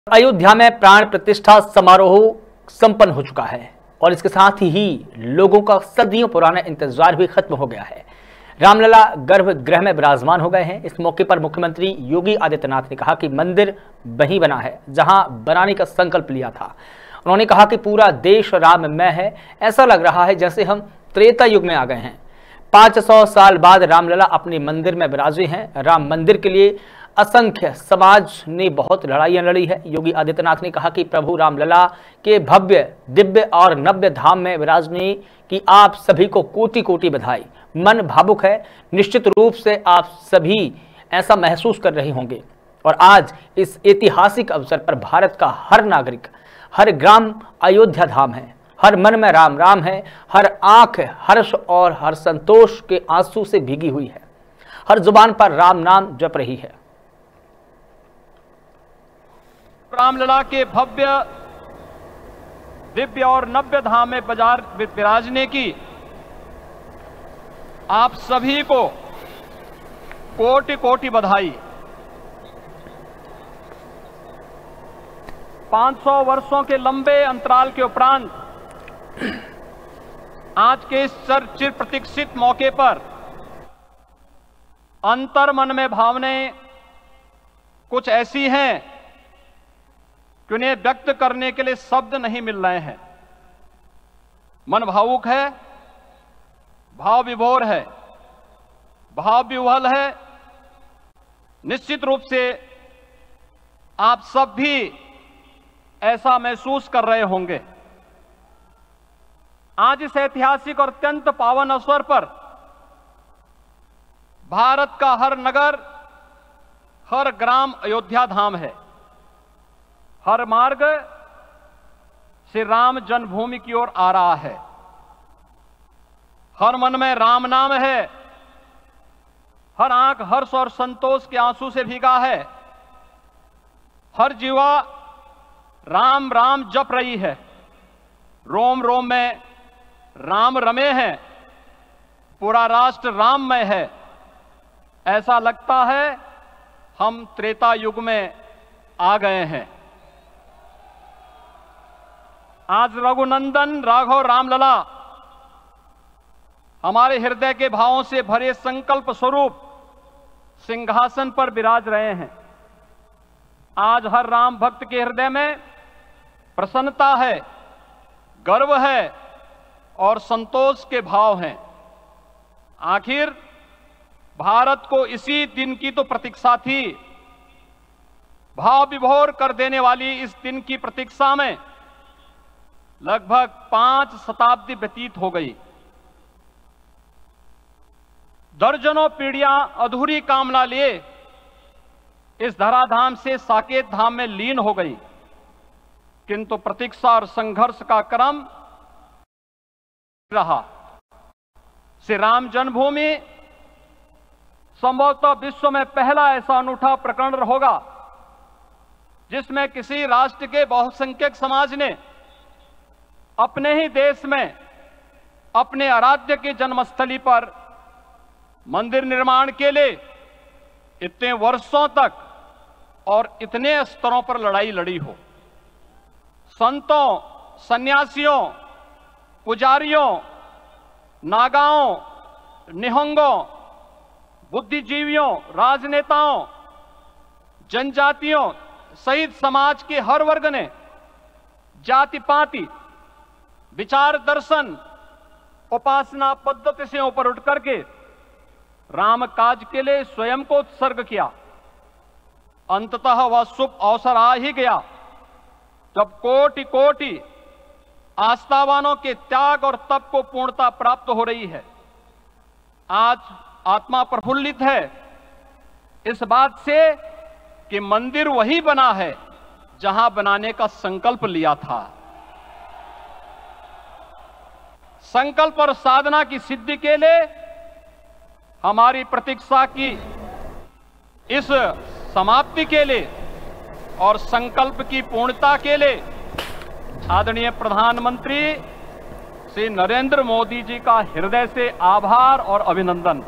अयोध्या में प्राण प्रतिष्ठा समारोह संपन्न हो चुका है और इसके साथ ही लोगों का सदियों पुराना इंतजार भी खत्म हो गया है। रामलला गर्भगृह में विराजमान हो गए हैं। इस मौके पर मुख्यमंत्री योगी आदित्यनाथ ने कहा कि मंदिर वहीं बना है जहां बनाने का संकल्प लिया था। उन्होंने कहा कि पूरा देश राममय है, ऐसा लग रहा है जैसे हम त्रेता युग में आ गए हैं। 500 साल बाद रामलला अपने मंदिर में विराजे हैं। राम मंदिर के लिए असंख्य समाज ने बहुत लड़ाइयां लड़ी है। योगी आदित्यनाथ ने कहा कि प्रभु रामलला के भव्य दिव्य और नव्य धाम में विराजने की आप सभी को कोटि कोटि बधाई। मन भावुक है, निश्चित रूप से आप सभी ऐसा महसूस कर रहे होंगे और आज इस ऐतिहासिक अवसर पर भारत का हर नागरिक, हर ग्राम अयोध्या धाम है, हर मन में राम राम है, हर आंख हर्ष और हर संतोष के आंसू से भीगी हुई है, हर जुबान पर राम नाम जप रही है। रामलला के भव्य दिव्य और नव्य धाम में विराजने की आप सभी को कोटि कोटि बधाई। 500 वर्षों के लंबे अंतराल के उपरांत आज के इस चिर प्रतीक्षित मौके पर अंतर मन में भावनाएं कुछ ऐसी हैं कि उन्हें व्यक्त करने के लिए शब्द नहीं मिल रहे हैं। मन भावुक है, भाव विभोर है, भाव विह्वल है। निश्चित रूप से आप सब भी ऐसा महसूस कर रहे होंगे। आज इस ऐतिहासिक और अत्यंत पावन अवसर पर भारत का हर नगर, हर ग्राम अयोध्या धाम है। हर मार्ग श्री राम जन्मभूमि की ओर आ रहा है। हर मन में राम नाम है, हर आंख हर्ष और संतोष के आंसू से भीगा है। हर जीवा राम राम जप रही है। रोम रोम में राम रमे हैं, पूरा राष्ट्र राममय है। ऐसा लगता है हम त्रेता युग में आ गए हैं। आज रघुनंदन राघव रामलला हमारे हृदय के भावों से भरे संकल्प स्वरूप सिंहासन पर विराज रहे हैं। आज हर राम भक्त के हृदय में प्रसन्नता है, गर्व है और संतोष के भाव हैं। आखिर भारत को इसी दिन की तो प्रतीक्षा थी। भाव विभोर कर देने वाली इस दिन की प्रतीक्षा में लगभग 5 शताब्दी व्यतीत हो गई। दर्जनों पीढ़ियां अधूरी कामना लिए इस धराधाम से साकेत धाम में लीन हो गई, किंतु प्रतीक्षा और संघर्ष का क्रम रहा। श्री राम जन्मभूमि संभवतः विश्व में पहला ऐसा अनूठा प्रकरण होगा जिसमें किसी राष्ट्र के बहुसंख्यक समाज ने अपने ही देश में अपने आराध्य की जन्मस्थली पर मंदिर निर्माण के लिए इतने वर्षों तक और इतने स्तरों पर लड़ाई लड़ी हो। संतों, सन्यासियों, पुजारियों, नागाओं, निहंगों, बुद्धिजीवियों, राजनेताओं, जनजातियों सहित समाज के हर वर्ग ने जाति पाति, विचार दर्शन, उपासना पद्धति से ऊपर उठ करके राम काज के लिए स्वयं को उत्सर्ग किया। अंततः वह शुभ अवसर आ ही गया जब कोटि कोटि आस्थावानों के त्याग और तप को पूर्णता प्राप्त हो रही है। आज आत्मा प्रफुल्लित है इस बात से कि मंदिर वही बना है जहां बनाने का संकल्प लिया था। संकल्प और साधना की सिद्धि के लिए हमारी प्रतीक्षा की इस समाप्ति के लिए और संकल्प की पूर्णता के लिए आदरणीय प्रधानमंत्री श्री नरेंद्र मोदी जी का हृदय से आभार और अभिनंदन।